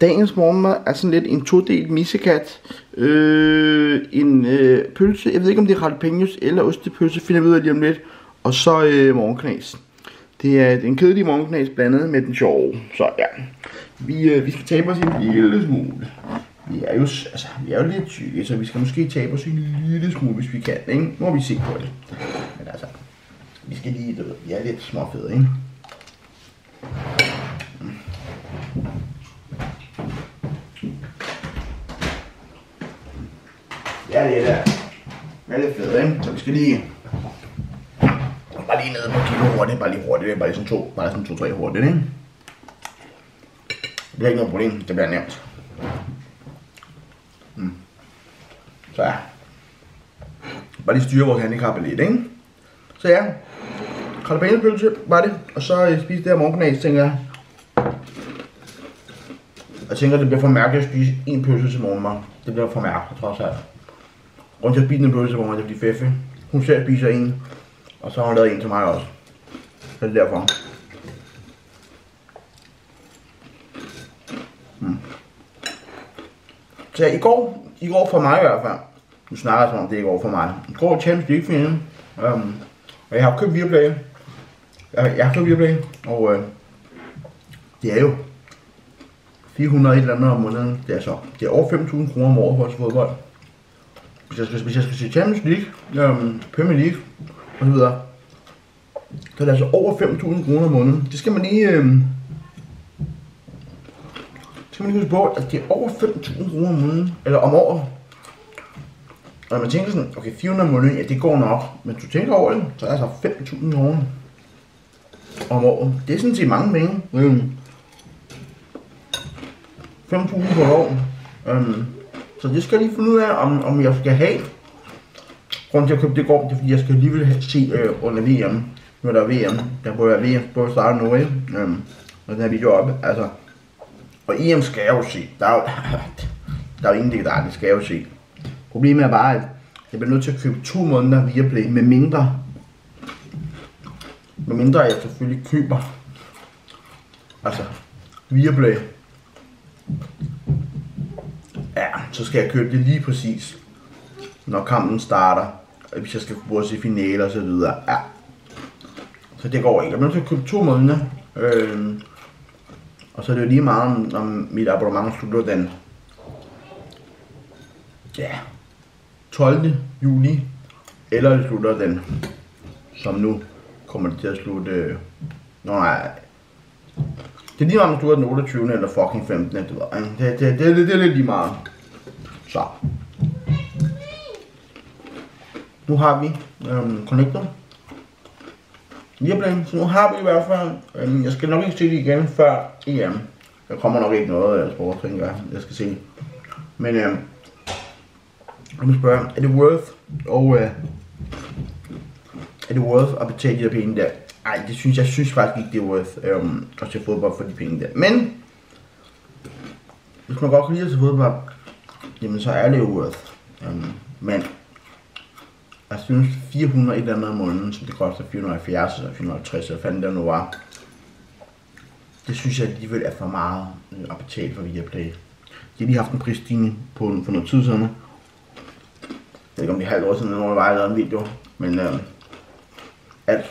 Dagens morgenmad er sådan lidt en todelt missekat. En pølse, jeg ved ikke om det er jalapenos eller ostepølse, finder vi ud af lige om lidt. Og så morgenknas. Det er en kedelig morgenknas blandet med den sjove. Så ja, vi skal tabe os en lille smule. Vi er jo lidt syge, så vi skal måske tabe os en lille smule, hvis vi kan, ikke? Nu må vi se på det. Men altså, vi skal lige, vi er lidt småfede, ikke? Ja, det er der. Det er lidt fedt, ikke? Så vi skal lige bare lige ned på kilo hurtigt, bare lige hurtigt, bare sådan 2-3 hurtigt, ikke? Det er ikke noget problem, det bliver nemt. Så ja. Bare lige styre vores handicap lidt, ikke? Så ja. Jalapeño-pølse var det, og så spise det her morgenknas, tænker jeg. Jeg tænker, det bliver for mærkeligt at spise en pølse til morgenmad. Det bliver for mærkeligt, trods alt. Grunden til at spise en pølse til morgenmad, det er fordi Feffe, hun selv spiser en, og så har hun lavet en til mig også. Så det er derfor. Så ja, i går for mig i hvert fald. Nu snakker jeg som om det er i går for mig. I går Champions League-finalen. Og jeg har købt Viaplay. Jeg har købt Viaplay, og det er jo 400 et eller andet om måneden. Det er over 5.000 kroner om året for os fodbold. Hvis jeg skal se Champions League, Premier League og så videre, så er det altså over 5.000 kroner om måneden. Det skal man lige huske på, at det er over 5.000 kroner om måneden, eller om året. Og når man tænker sådan, okay, 400 om måneden, ja, det går nok, men du tænker over det, så er det altså 5.000 kroner om året. Det er sådan set mange penge. 5.000 på et år. Så det skal jeg lige finde ud af, om jeg skal have. Grunden til at købe det går, det er fordi jeg skal alligevel se under VM. Nu er der VM, der burde være VM, burde starte nu, ikke? Og den her video oppe, altså. Og EM skal jeg jo se. Der er jo ingen der det skal jeg jo se. Problemet er bare, at jeg bliver nødt til at købe 2 måneder Viaplay, med mindre jeg selvfølgelig køber. Altså, Viaplay. Ja, så skal jeg købe det lige præcis, når kampen starter, hvis jeg skal bruge til finaler og så videre. Ja. Så det går ikke. Jeg bliver nødt til at købe 2 måneder. Og så er det jo lige meget, om mit abonnement slutter den 12. juli, eller det slutter den, som nu kommer det til at slutte, nej, det er lige meget, om det slutter den 28. eller fucking 15. Det er lidt lige meget. Så. Nu har vi connector. Viaplay, så nu har vi i hvert fald, jeg skal nok ikke se det igen før EM. Der kommer nok ikke noget af sport, tænker jeg skal se. Men jeg må spørge, er det worth, og er det worth at betale de der penge der? Ej, jeg synes faktisk ikke, det er worth at se fodbold for de penge der. Men hvis man godt kan lide at se fodbold, jamen så er det jo worth. Men jeg synes 400 et eller andet om måneden, som det koster 470 eller 450, eller fanden der nu var. Det synes jeg alligevel er for meget at betale for Viaplay. De har lige haft en prisstigning for noget tid siden. Jeg ved ikke om det er halvt år siden, når jeg var lavet en video, men alt.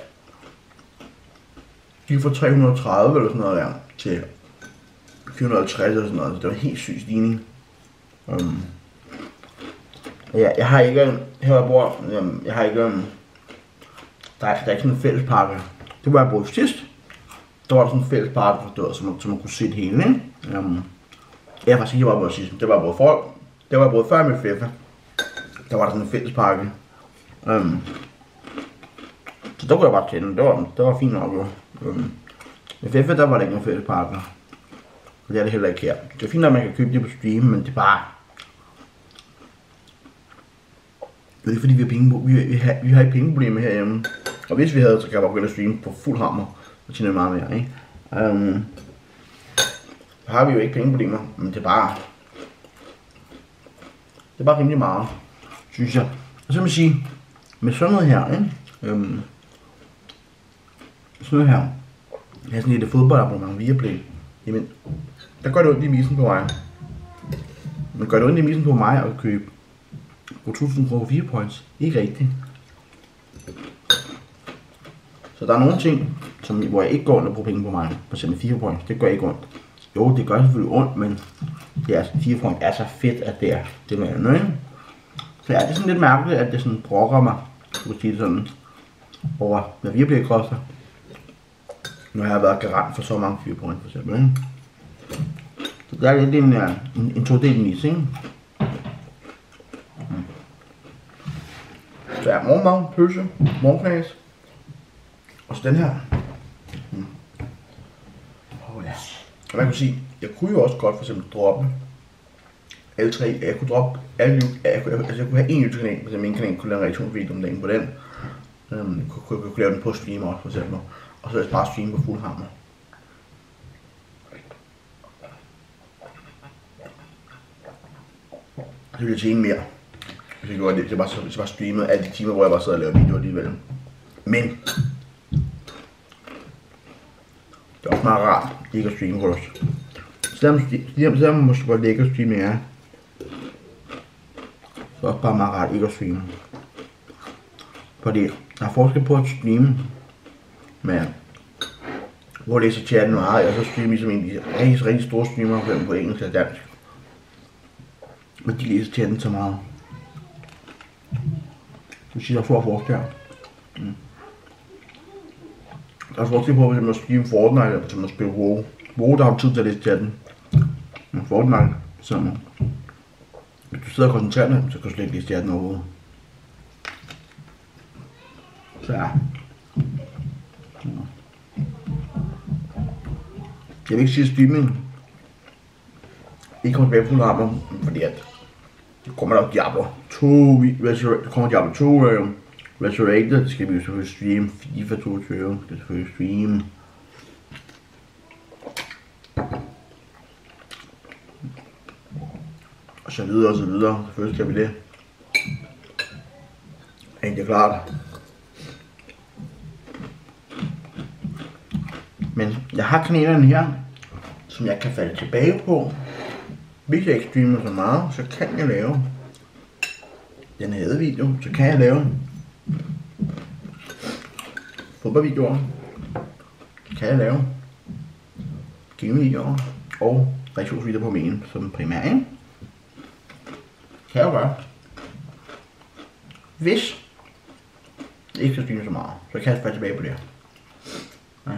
De får 330 eller sådan noget der, til 450 eller sådan noget, så det var en helt syg stigning. Jeg har ikke, her jeg bor, jeg har ikke, der er ikke sådan en fællespakke. Det var jeg boede sidst. Der var sådan en fællespakke, så man kunne se det hele, ikke? Jeg faktisk ikke var både sidst, det var både før med Feffe. Der var der sådan en fællespakke. Så der kunne jeg bare tænde, det var fint nok jo. Med Feffe, der var der ikke nogen fællespakke. Og det er det heller ikke her. Det er fint at man kan købe det på stream, men det er bare... Det er ikke fordi vi har penge, vi har ikke pengeproblemer herhjemme. Og hvis vi havde, så kan jeg bare begynde at streame på fuld hammer. Og tjene meget mere, ikke? Så har vi jo ikke pengeproblemer, men det er bare rimelig meget, synes jeg. Og så vil jeg sige, med sådan noget her, ikke? Sådan noget her. Jeg har sådan lidt fodboldabonnement Viaplay. Jamen, der gør det ondt i missen på mig. Men gør det ondt i missen på mig at købe på 1000 kroner 4 points? Ikke rigtigt. Så der er nogle ting, hvor jeg ikke går under på penge på mig. For eksempel 4 points, det gør ikke ondt. Jo, det gør selvfølgelig ondt, men det er, 4 point er så fedt, at det er det med andet, ikke? Så ja, det er sådan lidt mærkeligt, at det sådan brokker mig, kunne sige det sådan, over hvad vi bliver koster. Nu har jeg været garant for så mange 4 point for eksempel, ikke? Så det er lidt en todel mis, ikke? Så ja, morgenmad, pølse, morgenknas. Og så den her. Ja. Og man kan sige, jeg kunne jo også godt for eksempel droppe alle tre. Jeg kunne droppe alle jeg kunne have en YouTube-kanal, for eksempel min kanal kunne lave en reaktionsvideo om dagen på den. Kunne lave den på stream også for eksempel. Og så bare streame på fuld hammer. Det ville jeg tjene mere. Hvis jeg gjorde det, hvis jeg bare streamede alle de timer, hvor jeg bare sad og lavede videoer alligevel. Men det er også meget rart ikke at streame hos os. Selvom man måske godt lægge at streame er, så er det også bare meget rart ikke at streame. Fordi der er forskel på at streame med, hvor det læser chatten meget, og så streame som en af de rigtig store streamere på engelsk og dansk. Men de læser chatten så meget. Det siger, der er stor forskel. Der er forskel på, hvis man streame Fortnite, eller hvis man spiller WoW. WoW, der har tid til at læse chatten. Men Fortnite, så hvis du sidder og koncentrerer dig, så kan du slet ikke læse chatten overhovedet. Så ja. Jeg vil ikke sige streaming ikke kommer tilbage på fuld hammer, fordi at det kommer der Diablo 2, det kommer Diablo 2 Resurrected, det skal vi jo selvfølgelig streame, FIFA 22, det skal selvfølgelig streame. Og så videre og så videre, selvfølgelig skal vi det. Er det klart. Men jeg har kanalerne her, som jeg kan falde tilbage på. Hvis jeg ikke streamer så meget, så kan jeg lave den her video, så kan jeg lave fodboldvideoer, kan jeg lave gamevideoer og reaktionsvideoer på mine som primær, ikke? Kan jeg jo gøre. Hvis jeg ikke skal streame så meget, så kan jeg falde tilbage på det her. Ja.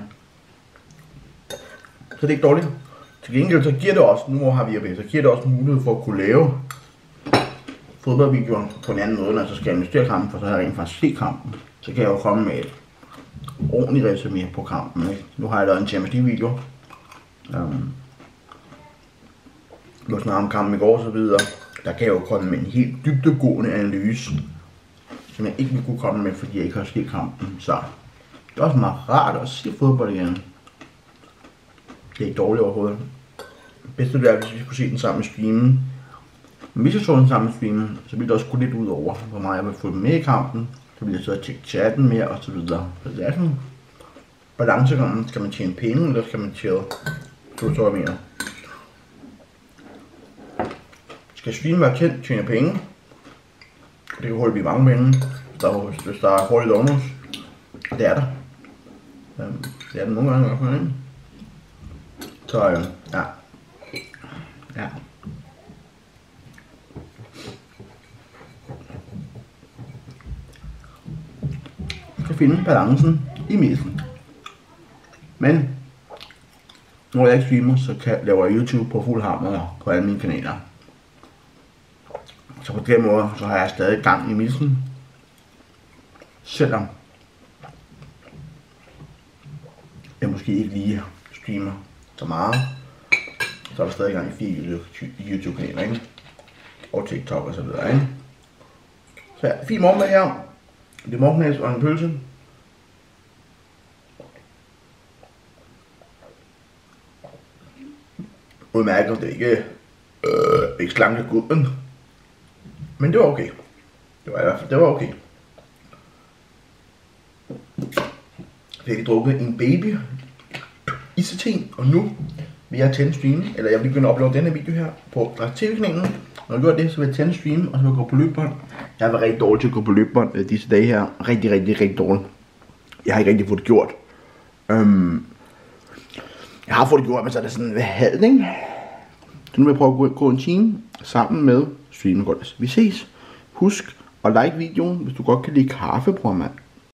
Så det er ikke dårligt. Til gengæld så giver det også, nu har vi så giver det også mulighed for at kunne lave fodboldvideoer på en anden måde, når så skal jeg investere kampen, for så har jeg rent faktisk set kampen. Så kan jeg jo komme med et ordentligt resumé på kampen, ikke? Nu har jeg lavet en Champions League video. Nu snakker om kampen i går og så videre. Der kan jeg jo komme med en helt dybdegående analyse, som jeg ikke ville kunne komme med, fordi jeg ikke har set kampen. Så det er også meget rart at se fodbold igen. Det er ikke dårligt overhovedet. Det bedste ville være, hvis vi kunne se den sammen med streamen. Men hvis jeg så den sammen med streamen, så ville det også gå lidt ud over, hvor meget jeg vil få med i kampen. Så vil jeg så tjekke chatten mere og så videre. Så det er sådan balancegangen. Skal man tjene penge, eller skal man tjene tutorial mere? Skal streamen være kendt, tjene penge? Det kan hurtigt blive mange penge, hvis der er hurtigt downloads. Det er der. Det er den nogle gange i hvert fald, ikke? Så ja. Ja. Jeg skal finde balancen i midten. Men når jeg ikke streamer, så laver jeg YouTube på fuld hammer på alle mine kanaler. Så på den måde, så har jeg stadig gang i midten. Selvom jeg måske ikke lige streamer så meget, så er der stadig gang i 4 YouTube-kanaler, ikke? Og TikTok og så videre, ikke? Så ja, fin morgenmad her. Det er morgenknæs og en pølse. Udmærket, det er ikke slanke guden. Men det var okay. Det var i hvert fald, det var okay. Jeg fik drukket en baby ICT, og nu vil jeg tænde stream, eller jeg vil begynde at uploade denne video her på Drak TV-kanalen. Når jeg gør det, så vil jeg tænde stream, og så vil jeg gå på løbebånd. Jeg har været rigtig dårlig til at gå på løbebånd disse dage her. Rigtig dårlig. Jeg har ikke rigtig fået det gjort. Jeg har fået det gjort, men så er det sådan ved halv, ikke? Så nu vil jeg prøve at gå en time sammen med streamen. Vi ses. Husk at like videoen, hvis du godt kan lide kaffe, bror mand.